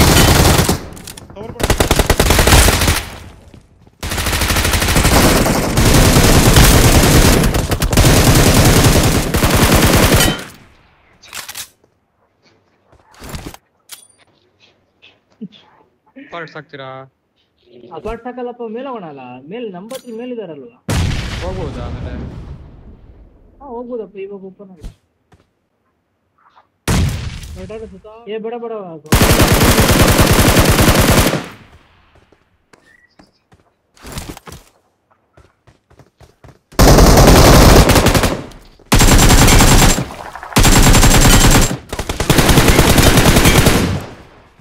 Apart ಸಾಕ್ತೀರಾ? Apart ಸಾಕಲ್ಲಪ್ಪ, ಮೇಲೆ ಹೋಗೋಣಲ್ಲ. ಮೇಲೆ number ಮೇಲಿದಾರಲ್ವಾ, ಹೋಗ್ಬೋದಾ ಆಮೇಲೆ? ಹಾ ಹೋಗ್ಬೋದಪ್ಪ, ಇವಾಗ ಓಪನ್ ಆಗಿದೆ. ಏ ಬೇಡ ಬೇಡ